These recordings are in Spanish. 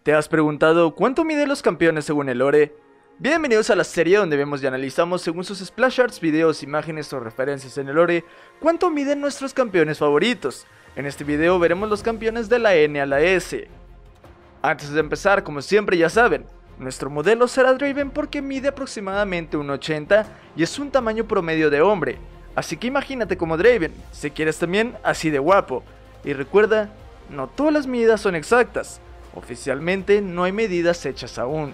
¿Te has preguntado cuánto miden los campeones según el lore? Bienvenidos a la serie donde vemos y analizamos según sus splash arts, videos, imágenes o referencias en el lore cuánto miden nuestros campeones favoritos. En este video veremos los campeones de la N a la S. Antes de empezar, como siempre ya saben, nuestro modelo será Draven porque mide aproximadamente 1,80 y es un tamaño promedio de hombre. Así que imagínate como Draven, si quieres también así de guapo. Y recuerda, no todas las medidas son exactas. Oficialmente no hay medidas hechas aún.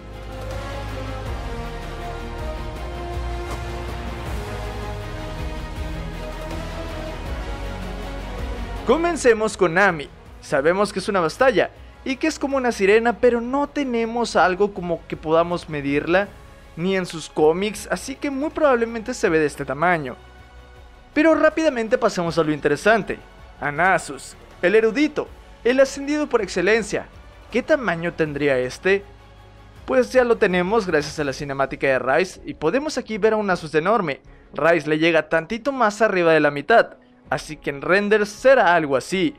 Comencemos con Nami. Sabemos que es una bastalla y que es como una sirena, pero no tenemos algo como que podamos medirla, ni en sus cómics, así que muy probablemente se ve de este tamaño. Pero rápidamente pasemos a lo interesante, a Nasus, el erudito, el ascendido por excelencia. ¿Qué tamaño tendría este? Pues ya lo tenemos gracias a la cinemática de Ryze y podemos aquí ver a un Nasus enorme. Ryze le llega tantito más arriba de la mitad, así que en renders será algo así.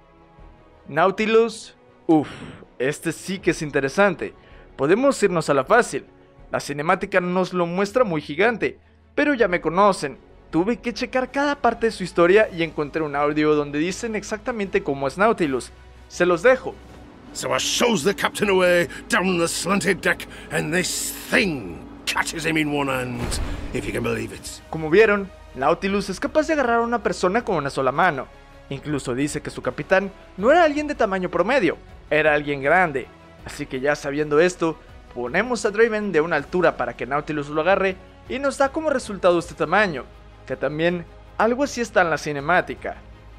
Nautilus, este sí que es interesante. Podemos irnos a la fácil. La cinemática nos lo muestra muy gigante, pero ya me conocen. Tuve que checar cada parte de su historia y encontré un audio donde dicen exactamente cómo es Nautilus. Se los dejo. So I shows the captain away down the slanted deck, and this thing catches him in one hand, if you can believe it. Como vieron, Nautilus es capaz de agarrar a una persona con una sola mano. Incluso dice que su capitán no era alguien de tamaño promedio, era alguien grande. Así que ya sabiendo esto, ponemos a Draven de una altura para que Nautilus lo agarre y nos da como resultado este tamaño, que también algo así está en la cinemática.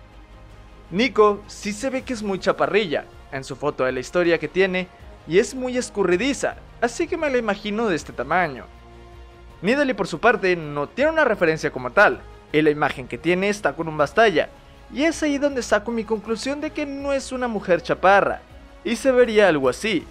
Neeko sí se ve que es muy chaparrilla en su foto de la historia que tiene y es muy escurridiza, así que me la imagino de este tamaño. Nidalee por su parte no tiene una referencia como tal, y la imagen que tiene está con un bastalla, y es ahí donde saco mi conclusión de que no es una mujer chaparra, y se vería algo así.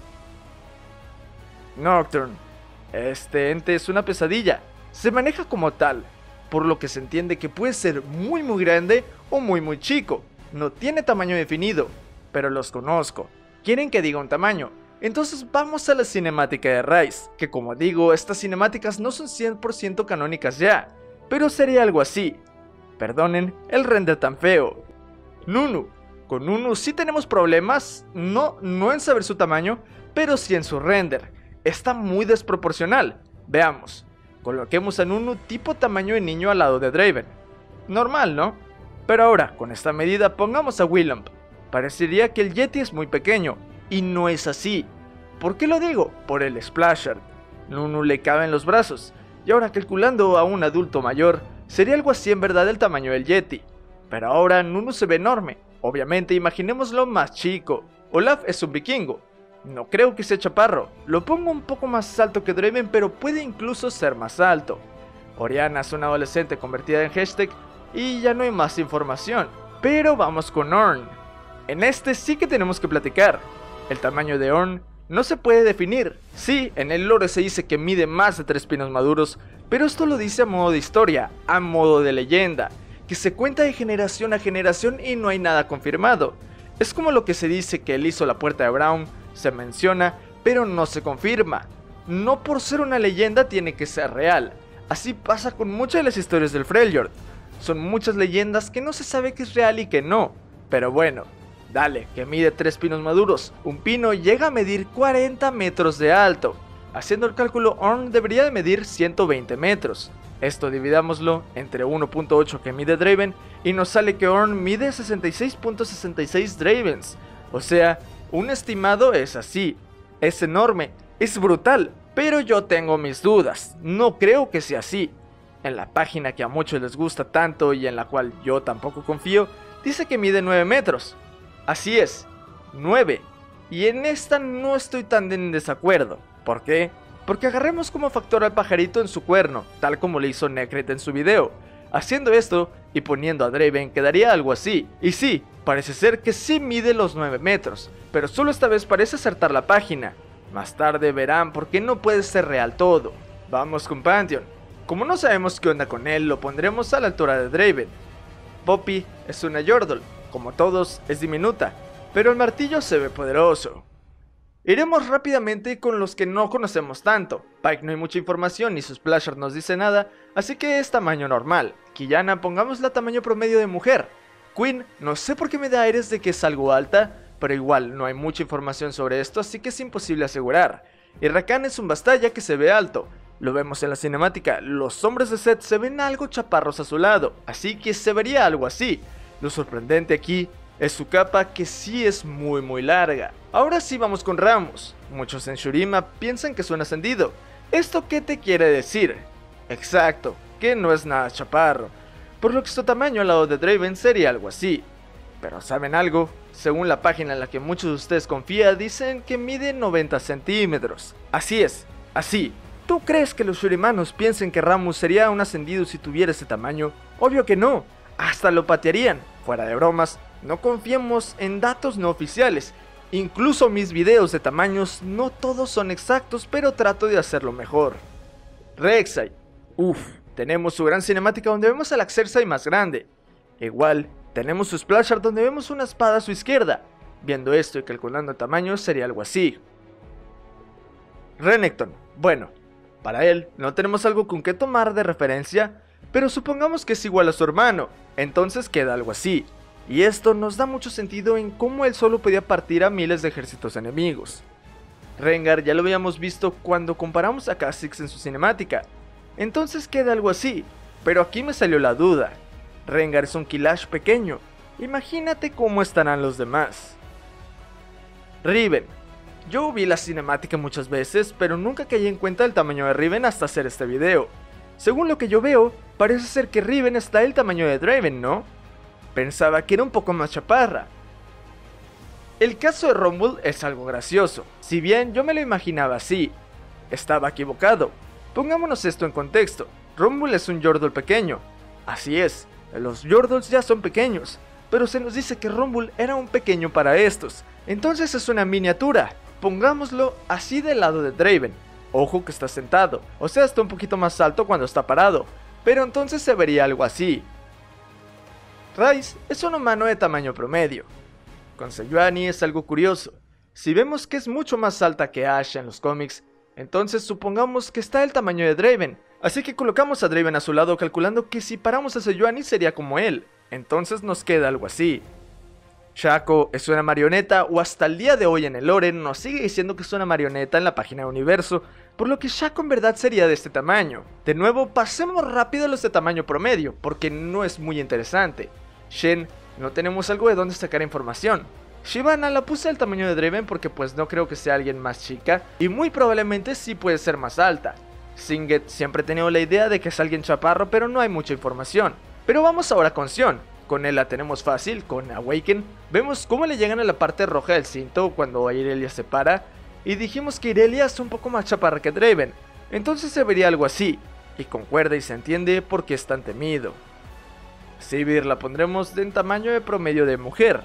Nocturne, este ente es una pesadilla, se maneja como tal, por lo que se entiende que puede ser muy grande o muy chico, no tiene tamaño definido, pero los conozco. Quieren que diga un tamaño, entonces vamos a la cinemática de Ryze, que como digo, estas cinemáticas no son 100% canónicas ya, pero sería algo así. Perdonen el render tan feo. Nunu, con Nunu sí tenemos problemas, no en saber su tamaño, pero sí en su render. Está muy desproporcional. Veamos, coloquemos a Nunu tipo tamaño de niño al lado de Draven. Normal, ¿no? Pero ahora, con esta medida pongamos a Willamp. Parecería que el Yeti es muy pequeño, y no es así. ¿Por qué lo digo? Por el splash art. Nunu le cabe en los brazos, y ahora calculando a un adulto mayor, sería algo así en verdad el tamaño del Yeti. Pero ahora Nunu se ve enorme, obviamente imaginémoslo más chico. Olaf es un vikingo, no creo que sea chaparro, lo pongo un poco más alto que Draven, pero puede incluso ser más alto. Orianna es una adolescente convertida en hashtag, y ya no hay más información. Pero vamos con Ornn. En este sí que tenemos que platicar. El tamaño de Ornn no se puede definir. Sí, en el lore se dice que mide más de 3 pinos maduros, pero esto lo dice a modo de historia, a modo de leyenda, que se cuenta de generación a generación y no hay nada confirmado. Es como lo que se dice que él hizo la puerta de Braum, se menciona, pero no se confirma. No por ser una leyenda tiene que ser real. Así pasa con muchas de las historias del Freljord. Son muchas leyendas que no se sabe que es real y que no. Pero bueno, dale, que mide 3 pinos maduros. Un pino llega a medir 40 metros de alto. Haciendo el cálculo, Ornn debería de medir 120 metros. Esto dividámoslo entre 1.8 que mide Draven y nos sale que Ornn mide 66.66 Dravens. O sea, un estimado es así. Es enorme, es brutal, pero yo tengo mis dudas. No creo que sea así. En la página que a muchos les gusta tanto y en la cual yo tampoco confío, dice que mide 9 metros. Así es, 9. Y en esta no estoy tan en desacuerdo. ¿Por qué? Porque agarremos como factor al pajarito en su cuerno, tal como le hizo Necrit en su video. Haciendo esto y poniendo a Draven quedaría algo así. Y sí, parece ser que sí mide los 9 metros, pero solo esta vez parece acertar la página. Más tarde verán por qué no puede ser real todo. Vamos con Pantheon. Como no sabemos qué onda con él, lo pondremos a la altura de Draven. Poppy es una Yordle, como todos es diminuta, pero el martillo se ve poderoso. Iremos rápidamente con los que no conocemos tanto. Pike no hay mucha información ni su splasher nos dice nada, así que es tamaño normal. Quillana pongámosla tamaño promedio de mujer. Queen, no sé por qué me da aires de que es algo alta, pero igual no hay mucha información sobre esto, así que es imposible asegurar. Y Rakan es un Bastaya que se ve alto. Lo vemos en la cinemática, los hombres de Seth se ven algo chaparros a su lado, así que se vería algo así. Lo sorprendente aquí es su capa que sí es muy larga. Ahora sí vamos con Rammus. Muchos en Shurima piensan que es un ascendido. ¿Esto qué te quiere decir? Exacto, que no es nada chaparro. Por lo que su tamaño al lado de Draven sería algo así. Pero ¿saben algo? Según la página en la que muchos de ustedes confían, dicen que mide 90 centímetros. Así es, así. ¿Tú crees que los shurimanos piensen que Rammus sería un ascendido si tuviera ese tamaño? Obvio que no. Hasta lo patearían. Fuera de bromas, no confiemos en datos no oficiales. Incluso mis videos de tamaños no todos son exactos, pero trato de hacerlo mejor. Rek'Sai. Tenemos su gran cinemática donde vemos a la Xerxai más grande. Igual, tenemos su splasher donde vemos una espada a su izquierda. Viendo esto y calculando el tamaño sería algo así. Renekton. Bueno, para él no tenemos algo con que tomar de referencia, pero supongamos que es igual a su hermano, entonces queda algo así. Y esto nos da mucho sentido en cómo él solo podía partir a miles de ejércitos enemigos. Rengar ya lo habíamos visto cuando comparamos a Kha'Zix en su cinemática, entonces queda algo así, pero aquí me salió la duda. Rengar es un Killage pequeño, imagínate cómo estarán los demás. Riven. Yo vi la cinemática muchas veces, pero nunca caí en cuenta el tamaño de Riven hasta hacer este video. Según lo que yo veo, parece ser que Riven está del tamaño de Draven, ¿no? Pensaba que era un poco más chaparra. El caso de Rumble es algo gracioso, si bien yo me lo imaginaba así. Estaba equivocado. Pongámonos esto en contexto. Rumble es un Yordle pequeño. Así es, los Yordles ya son pequeños, pero se nos dice que Rumble era un pequeño para estos. Entonces es una miniatura. Pongámoslo así del lado de Draven. Ojo que está sentado, o sea está un poquito más alto cuando está parado, pero entonces se vería algo así. Ryze es un humano de tamaño promedio. Con Sejuani es algo curioso. Si vemos que es mucho más alta que Ashe en los cómics, entonces supongamos que está del tamaño de Draven. Así que colocamos a Draven a su lado calculando que si paramos a Sejuani sería como él. Entonces nos queda algo así. Shaco es una marioneta, o hasta el día de hoy en el lore nos sigue diciendo que es una marioneta en la página de Universo, por lo que Shaco en verdad sería de este tamaño. De nuevo, pasemos rápido a los de tamaño promedio, porque no es muy interesante. Shen, no tenemos algo de dónde sacar información. Shyvana la puse al tamaño de Draven porque pues no creo que sea alguien más chica, y muy probablemente sí puede ser más alta. Singed siempre he tenido la idea de que es alguien chaparro, pero no hay mucha información. Pero vamos ahora con Sion. Con él la tenemos fácil, con Awaken. Vemos cómo le llegan a la parte roja del cinto cuando Irelia se para. Y dijimos que Irelia es un poco más chaparra que Draven. Entonces se vería algo así. Y concuerda y se entiende por qué es tan temido. Sivir la pondremos en tamaño de promedio de mujer.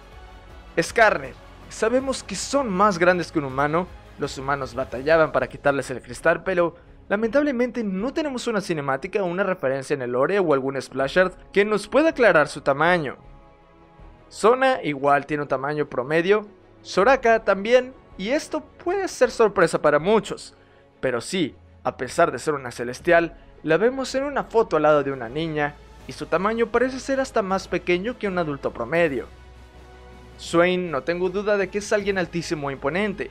Skarner. Sabemos que son más grandes que un humano. Los humanos batallaban para quitarles el cristal, pero lamentablemente no tenemos una cinemática o una referencia en el lore o algún splasher que nos pueda aclarar su tamaño. Sona igual tiene un tamaño promedio, Soraka también, y esto puede ser sorpresa para muchos, pero sí, a pesar de ser una celestial, la vemos en una foto al lado de una niña, y su tamaño parece ser hasta más pequeño que un adulto promedio. Swain no tengo duda de que es alguien altísimo e imponente.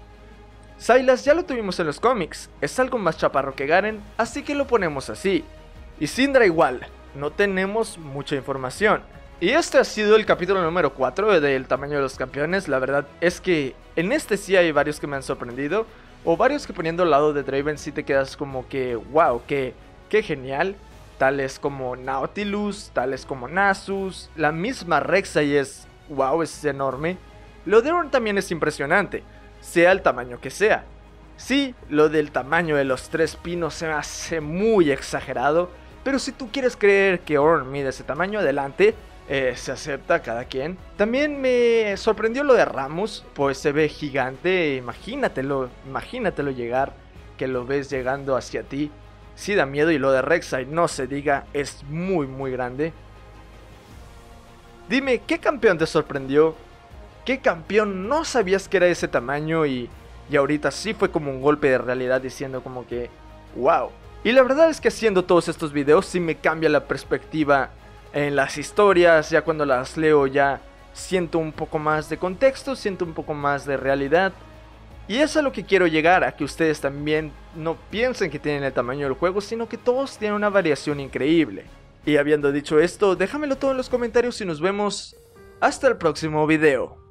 Sylas ya lo tuvimos en los cómics, es algo más chaparro que Garen, así que lo ponemos así. Y Syndra igual, no tenemos mucha información. Y este ha sido el capítulo número 4 del tamaño de los campeones. La verdad es que en este sí hay varios que me han sorprendido, o varios que poniendo al lado de Draven sí te quedas como que wow, qué genial. Tales como Nautilus, tales como Nasus, la misma Rek'Sai es wow, es enorme. Lo de Ornn también es impresionante, sea el tamaño que sea. Sí, lo del tamaño de los 3 pinos se me hace muy exagerado, pero si tú quieres creer que Ornn mide ese tamaño, adelante, se acepta cada quien. También me sorprendió lo de Rammus, pues se ve gigante, imagínatelo llegar, que lo ves llegando hacia ti. Sí da miedo, y lo de Rek'Sai no se diga, es muy grande. Dime, ¿qué campeón te sorprendió? ¿Qué campeón no sabías que era ese tamaño? Y ahorita sí fue como un golpe de realidad diciendo como que wow. Y la verdad es que haciendo todos estos videos sí me cambia la perspectiva en las historias. Ya cuando las leo ya siento un poco más de contexto, siento un poco más de realidad. Y es a lo que quiero llegar, a que ustedes también no piensen que tienen el tamaño del juego, sino que todos tienen una variación increíble. Y habiendo dicho esto, déjamelo todo en los comentarios y nos vemos hasta el próximo video.